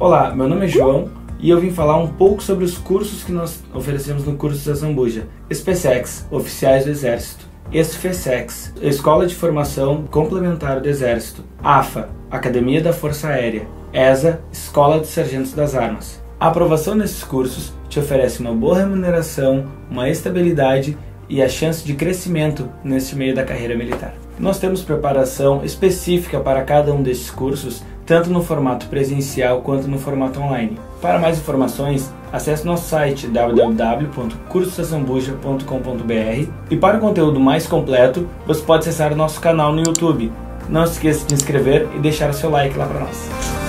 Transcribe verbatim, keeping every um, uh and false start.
Olá, meu nome é João e eu vim falar um pouco sobre os cursos que nós oferecemos no curso da Zambuja. SpaceX, Oficiais do Exército. SFSEX, Escola de Formação Complementar do Exército. AFA, Academia da Força Aérea. ESA, Escola de Sargentos das Armas. A aprovação nesses cursos te oferece uma boa remuneração, uma estabilidade e a chance de crescimento nesse meio da carreira militar. Nós temos preparação específica para cada um desses cursos, tanto no formato presencial quanto no formato online. Para mais informações, acesse nosso site w w w ponto curso da zambuja ponto com ponto b r e para o conteúdo mais completo, você pode acessar o nosso canal no YouTube. Não se esqueça de se inscrever e deixar o seu like lá para nós.